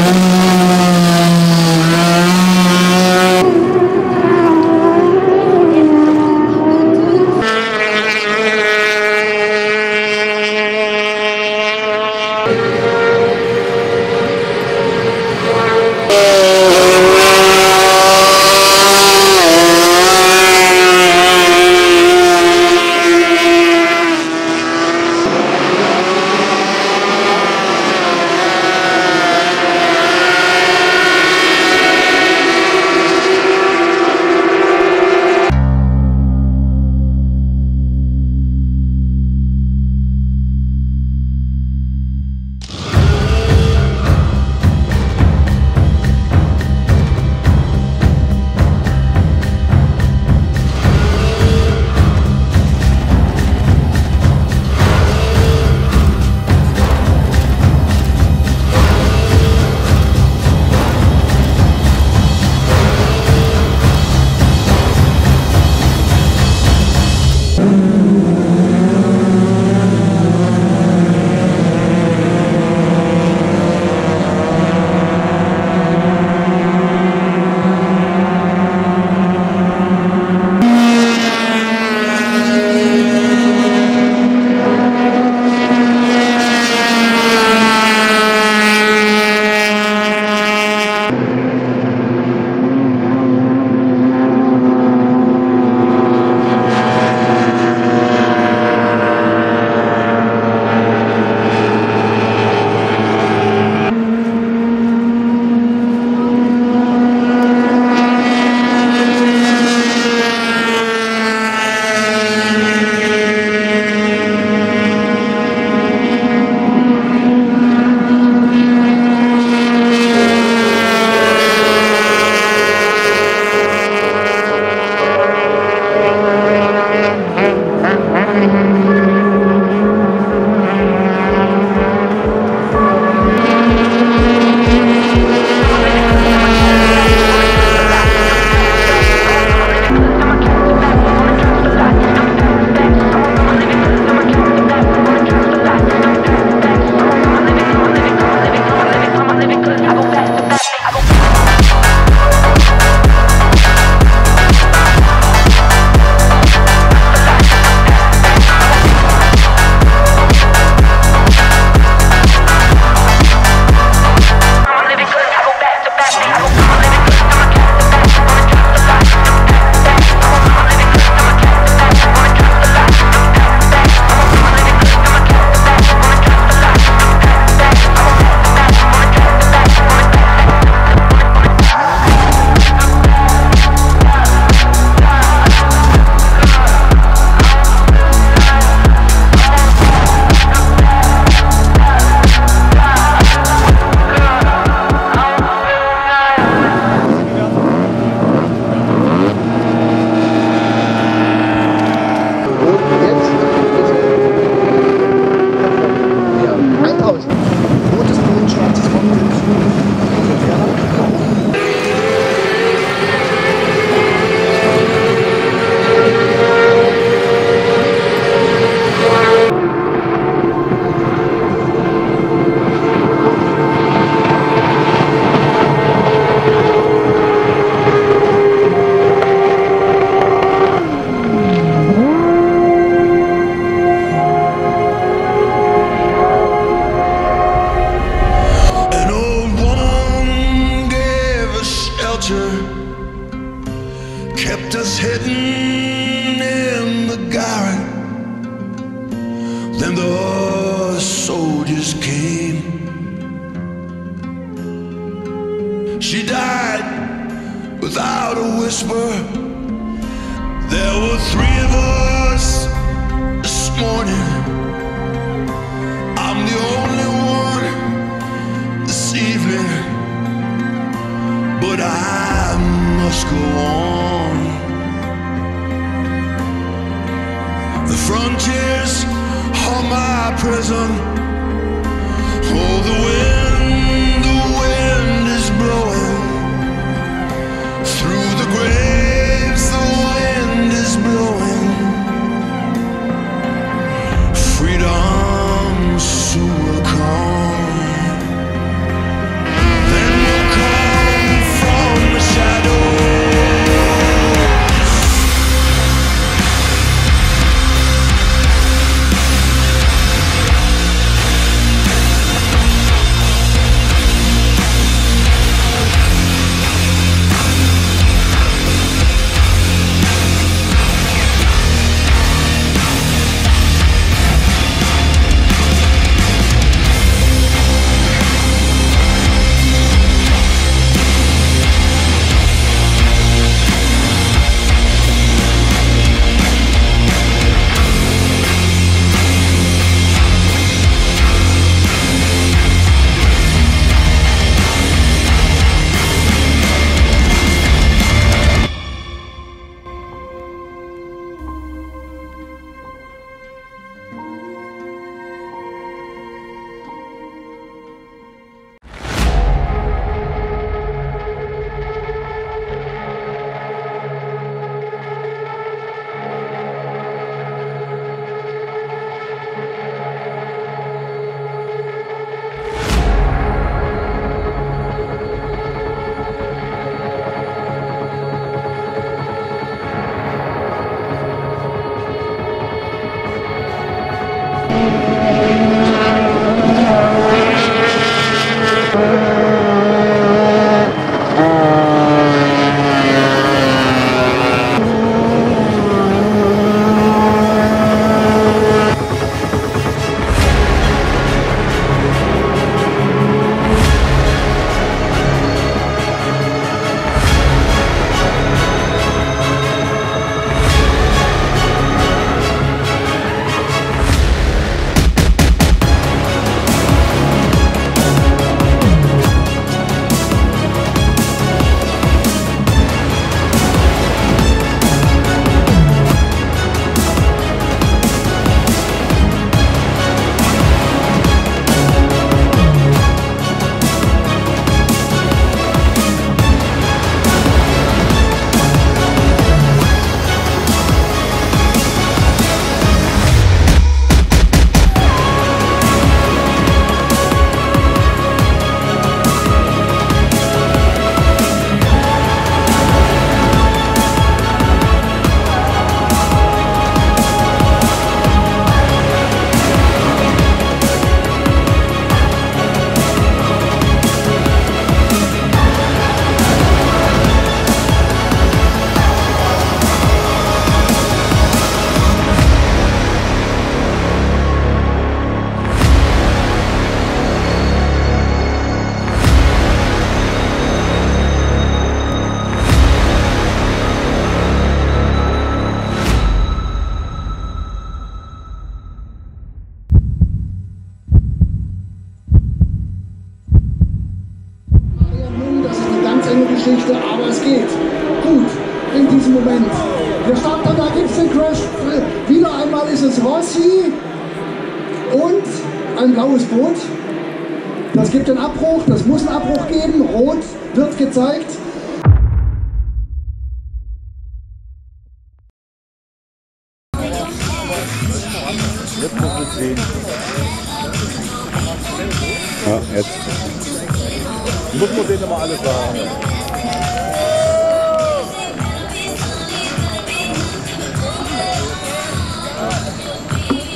Then the soldiers came. She died without a whisper. There were three of us this morning. I'm the only one this evening, but I must go on. The frontiers are my prison. Oh, the wind is blowing through the graves. The wind is blowing. Freedom soon will come. Geschichte, aber es geht gut in diesem Moment. Wir starten und da gibt es den Crash. Wieder einmal ist es Rossi und ein blaues Boot. Das gibt einen Abbruch, das muss einen Abbruch geben. Rot wird gezeigt. Jetzt muss man sehen. Ja, jetzt. Muss man denen immer alles sagen.